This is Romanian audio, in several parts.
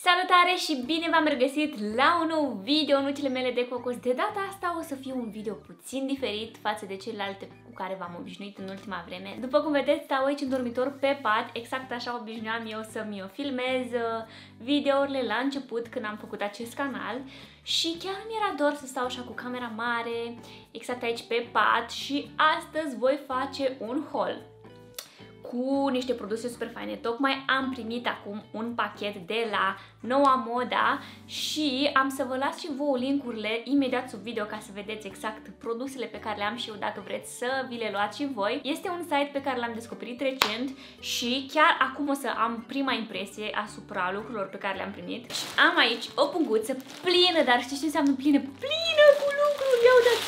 Salutare și bine v-am regăsit la un nou video în nucile mele de cocos. De data asta o să fie un video puțin diferit față de celelalte cu care v-am obișnuit în ultima vreme. După cum vedeți, stau aici în dormitor pe pat, exact așa obișnuiam eu să-mi filmez videourile la început când am făcut acest canal. Și chiar mi-era dor să stau așa cu camera mare, exact aici pe pat, și astăzi voi face un haul cu niște produse super faine. Tocmai am primit acum un pachet de la Noua Moda și am să vă las și vouă link-urile imediat sub video ca să vedeți exact produsele pe care le am și eu dacă vreți să vi le luați și voi. Este un site pe care l-am descoperit recent și chiar acum o să am prima impresie asupra lucrurilor pe care le-am primit. Și am aici o punguță plină, dar știți ce înseamnă plină? Plină cu lucruri! Ia uitați!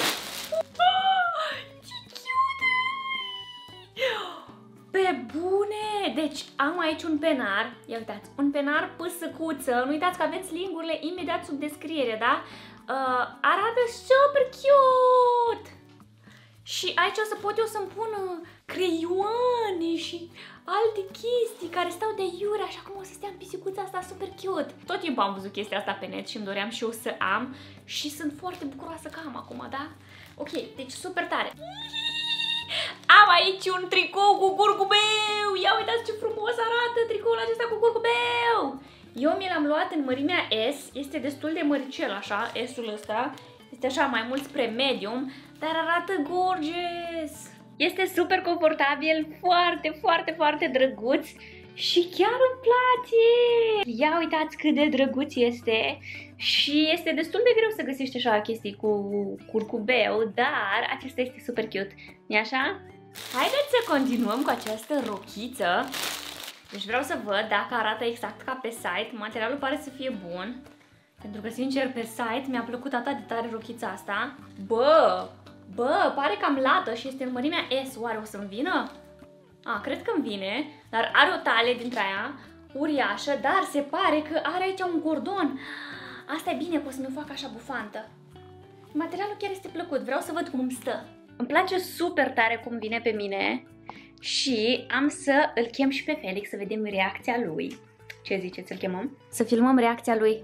Pe bune! Deci am aici un penar, ia uitați, un penar păsăcuță, nu uitați că aveți link-urile imediat sub descriere, da? Arată super cute! Și aici o să pot eu să-mi pun creioane și alte chestii care stau de iure, așa cum o să stea în pisicuța asta super cute. Tot timpul am văzut chestia asta pe net și îmi doream și eu să am și sunt foarte bucuroasă că am acum, da? Ok, deci super tare! Am aici un tricou cu curcubeu! Ia uitați ce frumos arată tricoul acesta cu curcubeu! Eu mi l-am luat în mărimea S, este destul de măricel așa, S-ul ăsta. Este așa mai mult spre medium, dar arată gorgeous! Este super confortabil, foarte drăguț și chiar îmi place! Ia uitați cât de drăguț este și este destul de greu să găsești așa chestii cu curcubeu, dar acesta este super cute, nu-i așa? Haideți să continuăm cu această rochiță. Deci vreau să văd dacă arată exact ca pe site. Materialul pare să fie bun, pentru că sincer pe site mi-a plăcut atât de tare rochița asta. Bă, pare cam lată și este în mărimea S. Oare o să-mi vină? Cred că îmi vine, dar are o talie dintre aia uriașă, dar se pare că are aici un cordon. Asta e bine, pot să mi-o fac așa bufantă. Materialul chiar este plăcut, vreau să văd cum îmi stă. Îmi place super tare cum vine pe mine și am să îl chem și pe Felix să vedem reacția lui. Ce ziceți, să-l chemăm? Să filmăm reacția lui.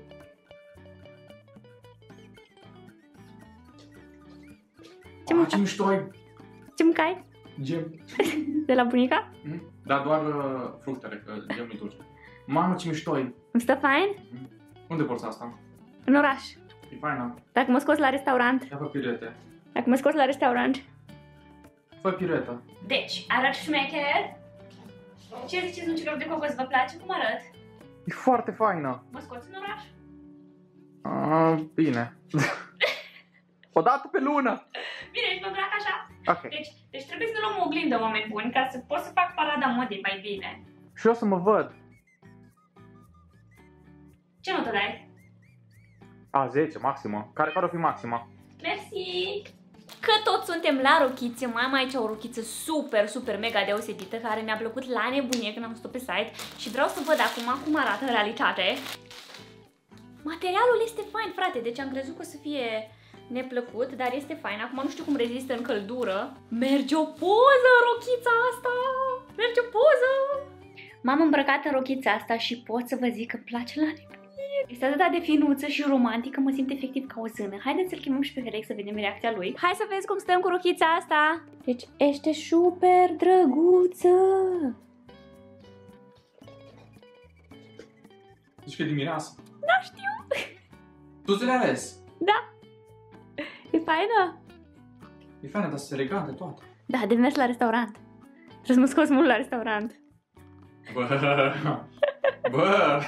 Ce mișto ai? Ce mâncai? Gem. De la bunica? Da, doar fructele, că gem e dulce. Mamă, ce mișto ai! Îmi stă fain? Unde porți asta? În oraș. E faină. Dacă mă scoți la restaurant. Ia fă pirete. Dacă mă scoți la restaurant. Fă pirueta. Deci, arăt șmecher? Ce ziceți, nucilor de cocos, vă place cum arăt? E foarte faină. Mă scoți în oraș? Bine. O dată pe lună. Bine, și mă îmbrac așa. Ok. Deci trebuie să luăm o oglindă, oameni buni, ca să pot să fac parada modei mai bine. Și eu să mă văd. Ce notă dai? 10, maximă. Care o fi maxima? Mersi! Că tot suntem la rochițe, mai am aici o rochiță super mega deosebită care mi-a plăcut la nebunie când am văzut pe site și vreau să văd acum cum arată în realitate. Materialul este fain, frate, deci am crezut că o să fie neplăcut, dar este fain. Acum nu știu cum rezistă în căldură. Merge o poză rochița asta! Merge o poză! M-am îmbrăcat în rochița asta și pot să vă zic că îmi place la nebunie. Este atât de finuță și romantică, mă simt efectiv ca o zână. Haideți să-l chemăm și pe Felix să vedem reacția lui. Hai să vezi cum stăm cu rochița asta. Deci este super drăguță. Zici că e de mireasă? Da, știu. Tu ți le-ai ales? Da. E faină? E faină, dar sunt elegante toate. Da, de mers la restaurant. Trebuie să mă scoți mult la restaurant. Bă.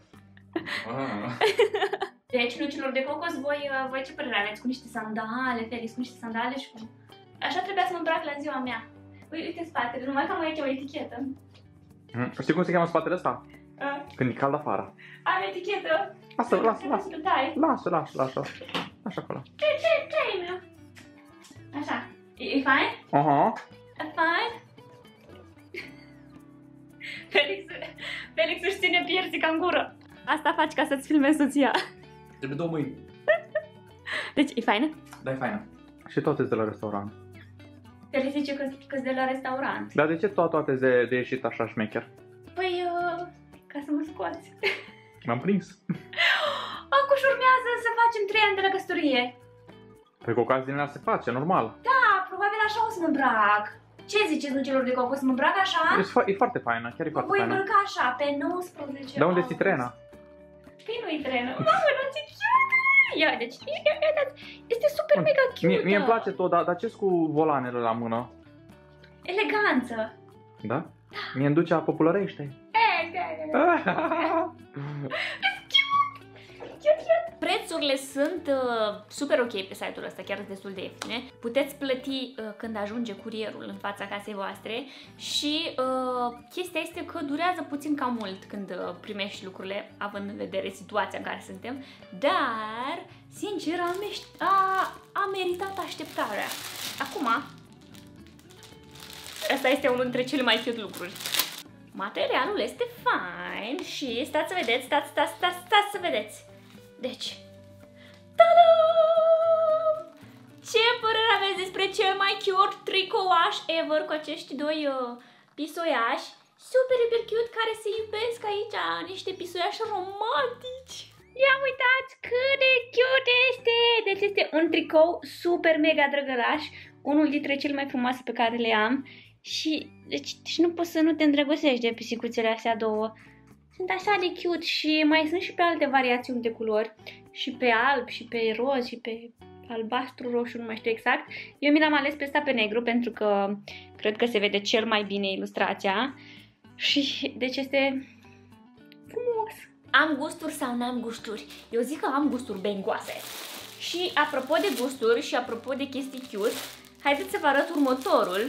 Deci, nucilor de cocos, voi ce părere aveți cu niște sandale, Felix, cu niște sandale și cu... Așa trebuia să mă îmbrac la ziua mea. Uite spatele, numai că am aici o etichetă. Știi cum se cheamă spatele ăsta? Când e cald afară. Am etichetă. Lasă. Așa acolo. Ce-i meu? Așa. E fain? E fain? Felix își ține piersica în gură. Asta faci ca să-ți filmezi soția. Trebuie 2 mâini. Deci, e faină? Da, e faină. Și toate de la restaurant. Felix zice că-s de la restaurant. Dar de ce toate de ieșit așa șmecher? Păi, ca să mă scoați. M-am prins. Acum urmează să facem 3 ani de la căsătorie. Păi cu ocazia din se face, normal. Da, probabil așa o să mă îmbrac. Ce ziceți, nucelor de coco, să mă îmbrac așa? E foarte faină, chiar e foarte Voi faină. îmbrăca așa, pe 19 Dar unde ți trena? Păi nu-i trenă. Mamă, nu ce cute! Ia, deci, este super mega cute. Mie îmi place tot, dar ce cu volanele la mână? Eleganță. Da? Mie îmi duce a populărește. Prețurile sunt super ok pe site-ul ăsta, chiar destul de ieftine. Puteți plăti când ajunge curierul în fața casei voastre și chestia este că durează puțin cam mult când primești lucrurile, având în vedere situația în care suntem, dar, sincer, a meritat așteptarea. Acum, asta este unul dintre cele mai cute lucruri. Materialul este fain și stați să vedeți, stați să vedeți. Deci, ta-da! Ce părere aveți despre cel mai cute tricouaș ever cu acești doi pisoiași super cute care se iubesc aici, niște pisoiași romantici. Ia uitați cât de cute este! Deci este un tricou super mega drăgălaș, unul dintre cele mai frumoase pe care le am. Și deci nu poți să nu te îndrăgostești de pisicuțele astea două. Sunt așa de cute și mai sunt și pe alte variațiuni de culori. Și pe alb, și pe roz, și pe albastru, roșu, nu mai știu exact. Eu mi l-am ales pe ăsta pe negru pentru că cred că se vede cel mai bine ilustrația. Și deci este frumos. Am gusturi sau n-am gusturi? Eu zic că am gusturi bengoase. Și apropo de gusturi și apropo de chestii cute, haideți să vă arăt următorul.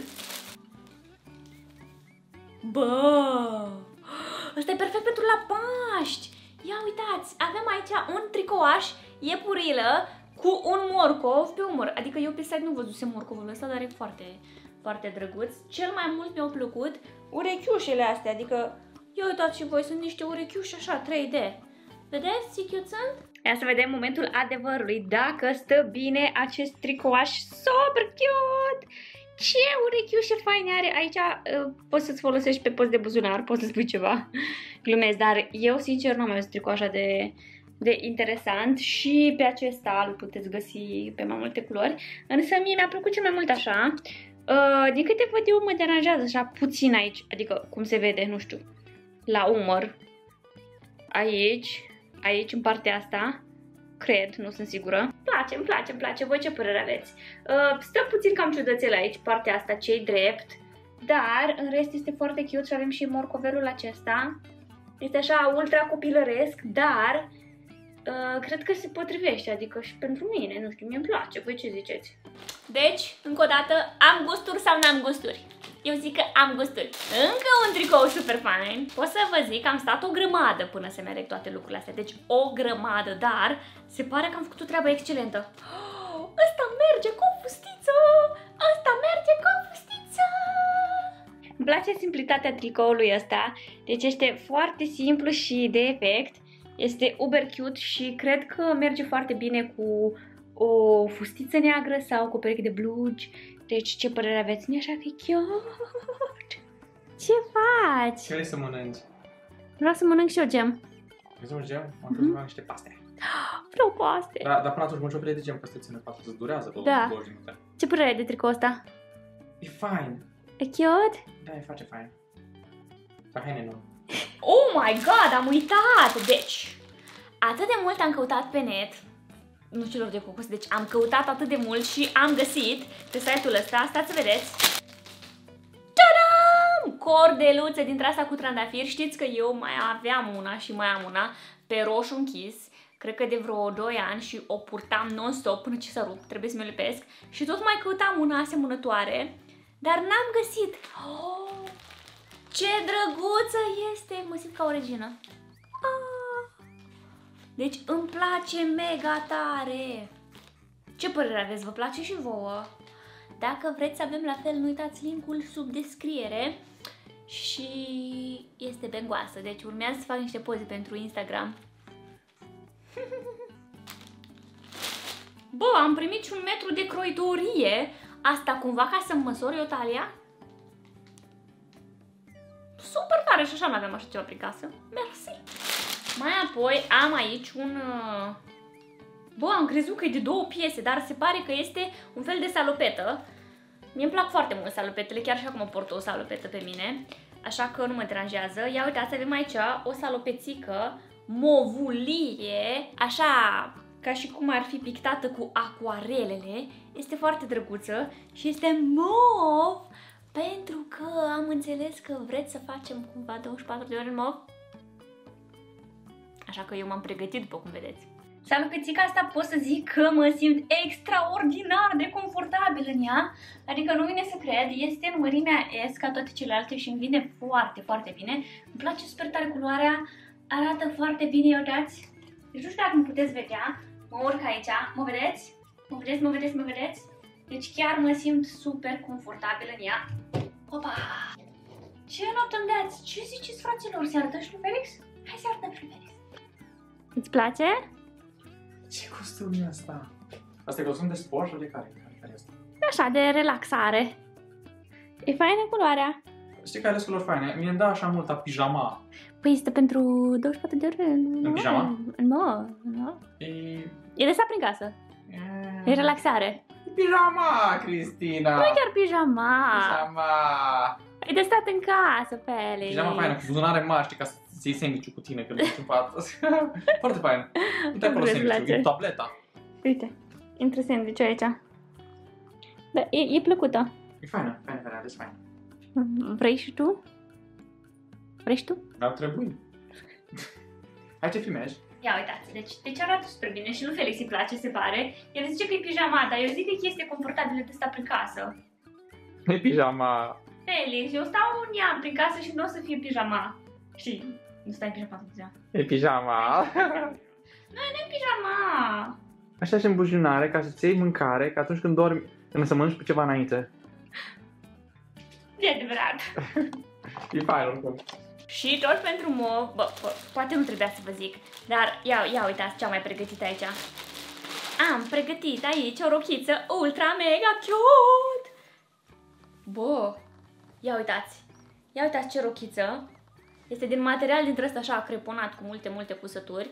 Bă! Ăsta e perfect pentru la Paști! Ia uitați, avem aici un tricouaș iepurilă cu un morcov pe umăr. Adică eu pe site nu văzusem morcovul ăsta, dar e foarte, foarte drăguț. Cel mai mult mi-au plăcut urechiușele astea, adică ia uitați și voi, sunt niște urechiuși așa, 3D. Vedeți ce cute sunt? Ia să vedem momentul adevărului, dacă stă bine acest tricouaș super cute! Ce urechiușe faine are! Aici poți să-ți folosești pe post de buzunar, poți să spui ceva. Glumesc, dar eu sincer nu am mai văzut tricou așa de interesant și pe acesta îl puteți găsi pe mai multe culori. Însă mie mi-a plăcut cel mai mult așa. Din câte văd eu mă deranjează așa puțin aici, adică cum se vede, nu știu, la umăr. Aici în partea asta. Cred, nu sunt sigură. Îmi place. Voi ce părere aveți? Stă puțin cam ciudățel aici, partea asta, ce-i drept. Dar, în rest, este foarte cute și avem și morcovelul acesta. Este așa ultra copilăresc, dar cred că se potrivește, adică și pentru mine, nu știu, mie-mi place. Voi ce ziceți? Deci, încă o dată, am gusturi sau n-am gusturi? Eu zic că am gusturi. Încă un tricou super fain. Pot să vă zic că am stat o grămadă până să-mi aleg toate lucrurile astea. Deci o grămadă, dar se pare că am făcut o treabă excelentă. Ăsta merge cu o fustiță! Ăsta merge cu o fustiță! Îmi place simplitatea tricoului ăsta. Deci este foarte simplu și de efect. Este uber cute și cred că merge foarte bine cu o fustiță neagră sau cu o pereche de blugi. Deci, ce părere aveți? Nu așa că e cute? Ce faci? Ce vrei să mănânci? Vreau să mănânc și eu gem. Vrei să mănânci gem? Am crezut că niște paste. Vreau paste. Dar până atunci mănânci o pile de gem, că să ține paste, să durează 20 de minute. Ce părere ai de tricou ăsta? E fain. E cute? Da, e face fain. Dar haine nu. Oh my god, am uitat! Deci, atât de mult am căutat pe net, nu celor de cocos, deci am căutat atât de mult și am găsit pe site-ul ăsta, stați să vedeți, ta-dam! Cordeluțe dintre asta cu trandafiri. Știți că eu mai aveam una și mai am una pe roșu închis, cred că de vreo 2 ani și o purtam non-stop până ce s-a rupt, trebuie să mi-o lipesc și tot mai căutam una asemănătoare, dar n-am găsit. Oh, ce drăguță este! Mă simt ca o regină. Deci îmi place mega tare. Ce părere aveți? Vă place și vouă? Dacă vreți să avem la fel, nu uitați linkul sub descriere. Și este bengoasă, deci urmează să fac niște poze pentru Instagram. Bă, am primit și un metru de croitorie. Asta cumva ca să-mi măsor eu talia? Super tare, și așa nu aveam așa ceva prin casă. Mersi. Mai apoi am aici un... Bă, am crezut că e de 2 piese, dar se pare că este un fel de salopetă. Mie îmi plac foarte mult salopetele, chiar și acum port o salopetă pe mine, așa că nu mă deranjează. Ia uitați, avem aici o salopețică movulie, așa ca și cum ar fi pictată cu acuarelele. Este foarte drăguță și este mov, pentru că am înțeles că vreți să facem cumva 24 de ore în mov. Așa că eu m-am pregătit, după cum vedeți. Salopețica asta pot să zic că mă simt extraordinar de confortabil în ea. Adică nu vine să cred, este în mărimea S ca toate celelalte și îmi vine foarte, foarte bine. Îmi place super tare culoarea, arată foarte bine, uitați. Deci nu știu dacă mă puteți vedea, mă urc aici, mă vedeți? Mă vedeți, mă vedeți, mă vedeți? Deci chiar mă simt super confortabil în ea. Opa! Ce notă îmi dați? Ce ziceți, fraților? Se arătă și lui Felix? Hai să arătăm și lui Felix. Îți place? Ce costum e asta? Asta e costum de sport sau de care? Care este? Așa, de relaxare. E faină culoarea. Știi care sunt culori faine? Mie îmi dă așa multă pijama. Păi este pentru 24 de ore. În pijama? Nu. E de stat prin casă. E relaxare. E pijama, Cristina! Nu e chiar pijama. Pijama! E de stat în casă, Felix. Pijama faină, cu buzunare mari, știi, ca să iei sandwich-ul cu tine când duci în pat. Foarte fain. Uite acolo sandwich-ul, e tableta. Uite, intră sandwich-ul aici. Da, e plăcută. E faină, ales faină. Vrei și tu? Vrei și tu? Ar trebui. Hai ce filmezi? Ia uitați, deci arată super bine și lui Felix îi place, se pare. El zice că e pijama, dar eu zic că e chestie confortabilă de stat prin casă. E pijama. Felix, eu stau în ea prin casă și nu o să fie pijama. Știi, nu stai în pijama cu ziua. E pijama. Nu e pijama. Așa și în buzunare, ca să-ți iei mâncare, că atunci când dormi, când să mănânci cu ceva înainte. E adevărat. E fain oricum. Și tot pentru mov, poate nu trebuia să vă zic, dar ia uitați ce am mai pregătit aici. Am pregătit aici o rochiță ultra mega cute. Bă, ia uitați ce rochiță. Este din material dintre ăsta așa creponat cu multe cusături.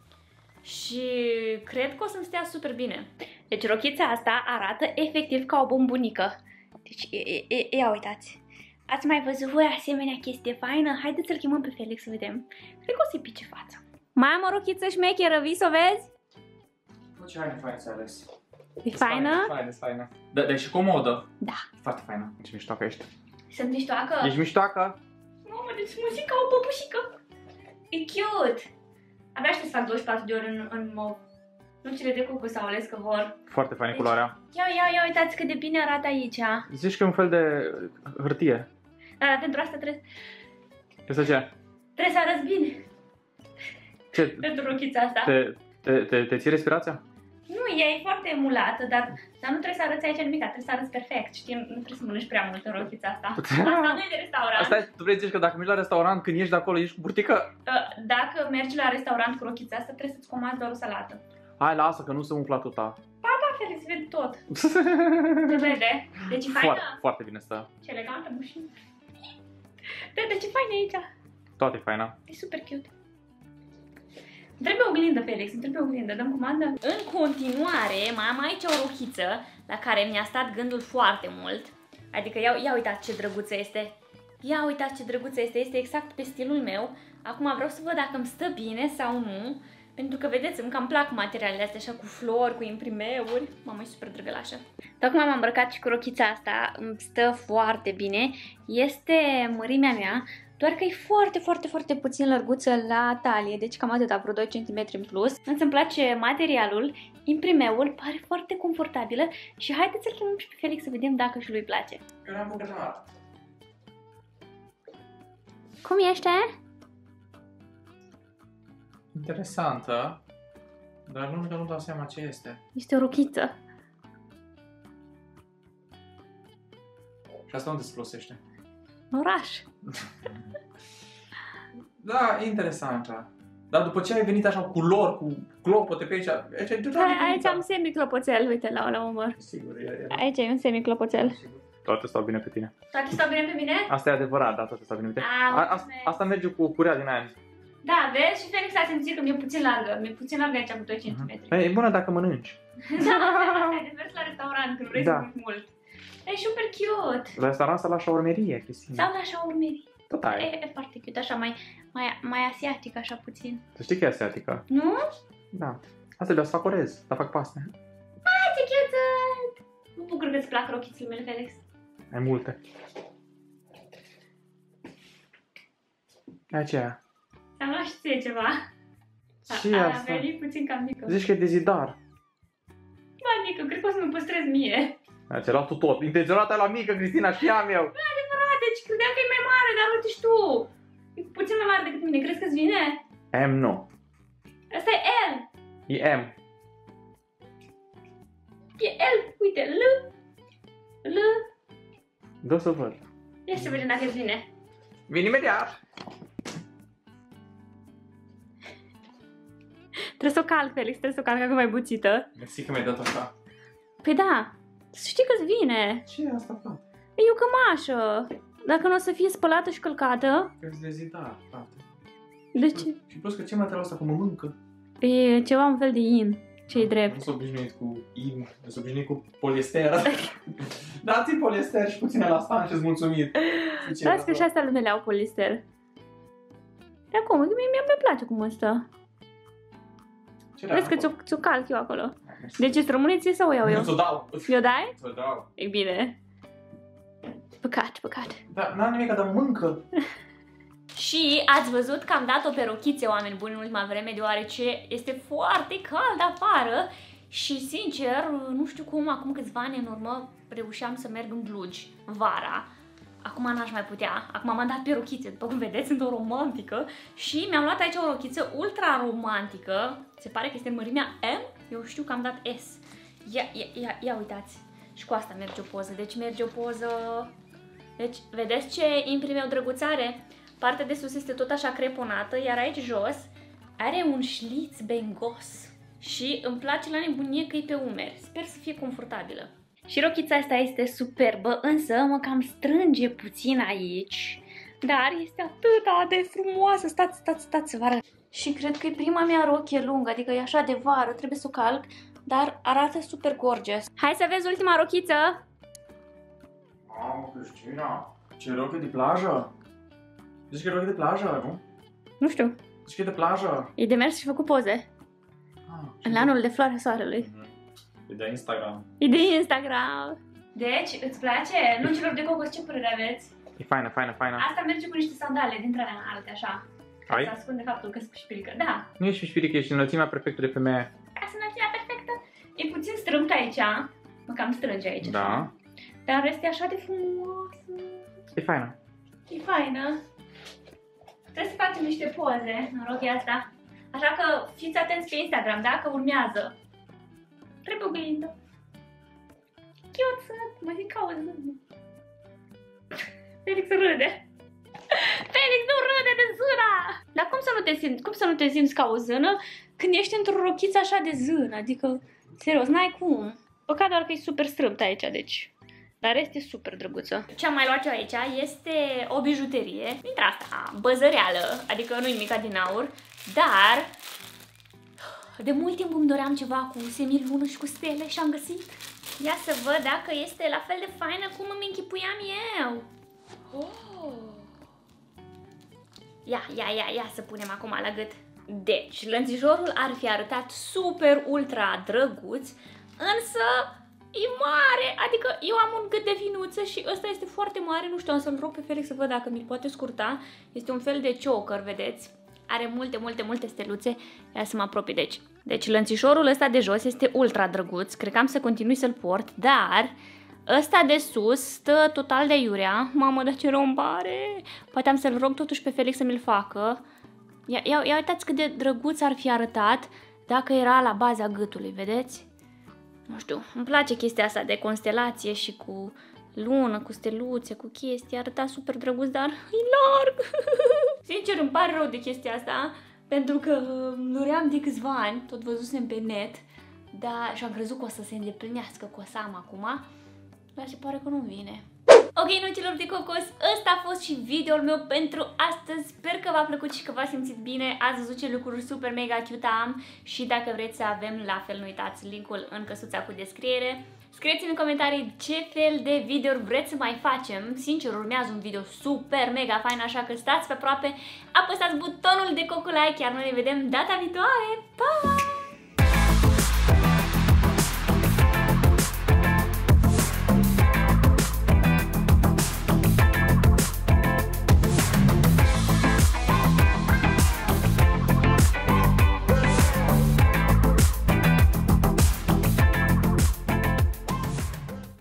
Și cred că o să-mi stea super bine. Deci rochița asta arată efectiv ca o bombonică. Deci ia uitați. Ați mai văzut voi asemenea chestie faină? Haideți să-l chemăm pe Felix să vedem. Cred că o să-i pice fața. Mai am o rochiță șmecheră, vii să o vezi? Bă, ce faină să ales. E faină? Faină. Da, dar e și comodă. Da. Foarte faină. Ce miștoacă ești. Sunt miștoacă? Ești miștoacă? Mamă, deci mă zic ca o păpușică. E cute. Abia aștept să fac 24 de ore în mov. Nu cele de cucu sau ales că vor. Foarte faină culoarea. Ia uitați cât de bine arată aici. Zici că e un fel de hârtie. Da, pentru asta trebuie ce? Trebuie să arăți bine. Ce? Pentru rochița asta. Te ții respirația? Nu, ea e foarte emulată, dar nu trebuie să arăți aici nimic, trebuie să arăți perfect. Știi, nu trebuie să mănânci prea mult în rochița asta. Asta nu e de restaurant. Asta e, tu vrei să zici că dacă mergi la restaurant, când ieși de acolo, ești cu burtică? Dacă mergi la restaurant cu rochița asta, trebuie să-ți comanzi doar o salată. Hai, lasă, că nu se umfla tot. Da, Felix, vede tot. Se vede. Deci e faină? Foarte bine stă. Ce elegantă mașină. Vede ce faină e aici. Toate e faină. E super cute. Îmi trebuie oglindă, Felix, îmi trebuie oglindă. Dăm comandă? În continuare, mai am aici o rochiță la care mi-a stat gândul foarte mult. Adică ia uitați ce drăguță este. Ia uitați ce drăguță este. Este exact pe stilul meu. Acum vreau să văd dacă îmi stă bine sau nu. Pentru că, vedeți, îmi cam plac materialele astea așa cu flori, cu imprimeuri. Mamă, e super drăgălașă. Tocmai m-am îmbrăcat și cu rochița asta. Îmi stă foarte bine. Este mărimea mea. Doar că e foarte puțin lărguță la talie, deci cam atâta, vreo 2 cm în plus. Însă îmi place materialul, imprimeul, pare foarte confortabilă și haideți să-l chemăm și pe Felix să vedem dacă și lui place. Eu n-am bucătat. Cum ești? Interesantă, dar nu dau seama ce este. Este o rochiță. Și asta unde se folosește? În oraș. Da, e interesantă. Dar după ce ai venit așa cu culori, cu clopote pe aici, aici am semiclopoțel, uite, la umăr. Sigur, aici e un semiclopoțel. Toate stau bine pe tine. Toate stau bine pe mine? Asta e adevărat, da, toate stau bine pe tine. Asta merge cu curea din aia. Da, vezi? Și Felix a simțit că mi-e puțin largă. Mi-e puțin largă aici cu 2 cm. E bună dacă mănânci. Da, asta e de mers la restaurant când vrei să mănânci mult. E super cute. La restaurant sau la șaurmerie, Cristina? Sau la șaurmerie. Tot ai. E foarte cute, așa mai asiatic, așa puțin. Să știi că e asiatică. Nu? Da. Asta vreau să fac orez, să fac paste. Hai, ce cute! Mă bucur că îți plac rochițele mele, Felix. Ai multe. Aceea. Ți-am luat și ție ceva. Ce asta? A venit puțin cam mică. Zici că e de zidar. Da, mică, cred că o să mi păstrez mie. Ți-ai luat tu tot. Intenționat ai la mică, Cristina, știam eu. Da, adevărat, deci credeam că e mai mare, dar uite și tu. E puțin mai mare decât mine, crezi că-ți vine? M nu. Asta e L. E M. E L, uite, L. L. Dă să văd. Ia să vedem dacă îți vine. Vin imediat. Trebuie să o calc, Felix, trebuie să o calc acum mai buțită. Mersi că mi-ai dat așa. Păi da, să știi că-ți vine. Ce e asta, frate? E o cămașă. Dacă nu o să fie spălată și călcată. Că-ți de zidar, frate. De ce? Și plus că ce materialul ăsta, cum mă mâncă? E ceva un fel de in. Ce-i drept. Nu sunt obișnuit cu in, sunt obișnuit cu poliester. Dați-i poliester și puțin elastan și-ți mulțumit. Las că și astea lumele au polister. De acum, mi-a place cum ăsta. Vezi că ți-o calc eu acolo. Deci îți rămâne ție sau o iau eu? Nu ți-o dau. Mi-o dai? Ți-o dau. E bine. Păcat, păcat. Dar n-am nimic, dar mâncă. Și ați văzut că am dat-o pe rochițe, oameni buni, în ultima vreme, deoarece este foarte cald afară și, sincer, nu știu cum, acum câțiva ani în urmă reușeam să merg în blugi vara. Acum n-aș mai putea. Acum m-am dat pe rochițe, după cum vedeți, sunt o romantică și mi-am luat aici o rochiță ultra romantică. Se pare că este în mărimea M, eu știu că am dat S. Ia uitați. Și cu asta merge o poză. Deci merge o poză... Deci, vedeți ce imprimeu drăguțare? Partea de sus este tot așa creponată, iar aici jos are un șliț bengos. Și îmi place la nebunie că e pe umeri. Sper să fie confortabilă. Și rochița asta este superbă, însă mă cam strânge puțin aici. Dar este atât de frumoasă. Stați să vă arăt. Și cred că e prima mea rochie lungă, adică e așa de vară, trebuie să o calc, dar arată super gorgeous. Hai să vezi ultima rochiță. Mamă, Cristina, ce rochie de plajă? Zici că e rochie de plajă, nu? Nu știu. Zici că e de plajă? E de mers și făcut poze. În anul de floarea soarelui. E de Instagram. E de Instagram. Deci, îți place? Nuncilor de cocos, ce părere aveți? E faină, faină, faină. Asta merge cu niște sandale dintre alea înalte, așa. Ai? Să ascunde faptul că sunt șpirică. Da. Nu ești șpirică, ești înălțimea perfectă de femeie. Asta înălțimea perfectă. E puțin strâmt aici. Mă cam strânge aici. Da. Așa. Dar în rest e așa de frumoasă. E faină. E faină. Trebuie să facem niște poze în rochia asta. Așa că fiți atenți pe Instagram, da? Că urmează. Trebuie oglindă. Chiuță, mă zic ca o zână. Felix râde. Felix nu râde de zâna! Dar cum să nu te simți ca o zână când ești într-o rochiță așa de zână? Adică, serios, n-ai cum. Păcat doar că e super strâmt aici, deci. Dar este super drăguță. Ce am mai luat eu aici este o bijuterie dintre asta, băzăreală, adică nu-i mica din aur, dar de mult timp îmi doream ceva cu semilună și cu stele și am găsit. Ia să văd dacă este la fel de faină cum îmi închipuiam eu. Oh. Ia să punem acum la gât. Deci, lănțișorul ar fi arătat super ultra drăguț, însă e mare, adică eu am un gât de vinuță și ăsta este foarte mare, nu știu, am să-l rog pe Felix să văd dacă mi-l poate scurta. Este un fel de choker, vedeți? Are multe steluțe. Ia să mă apropii, deci lănțișorul ăsta de jos este ultra drăguț, cred că am să continui să-l port, dar ăsta de sus stă total de iurea. Mamă, dar ce rău îmi pare. Poate am să-l rog totuși pe Felix să mi-l facă. Ia uitați cât de drăguț ar fi arătat dacă era la baza gâtului, vedeți? Nu știu, îmi place chestia asta de constelație și cu lună, cu steluțe, cu chestii. Arăta super drăguț, dar e larg. Sincer, îmi pare rău de chestia asta, pentru că doream de câțiva ani, tot văzusem pe net, dar și am crezut că o să se îndeplinească, că o să am acum, dar se pare că nu vine. Ok, nuților de cocos, ăsta a fost și videoul meu pentru astăzi. Sper că v-a plăcut și că v-ați simțit bine. Ați văzut ce lucruri super mega cute am și dacă vreți să avem la fel, nu uitați linkul în căsuța cu descriere. Scrieți-mi în comentarii ce fel de videouri vreți să mai facem. Sincer, urmează un video super mega fain, așa că stați pe aproape, apăsați butonul de coco like, iar noi ne vedem data viitoare. Pa!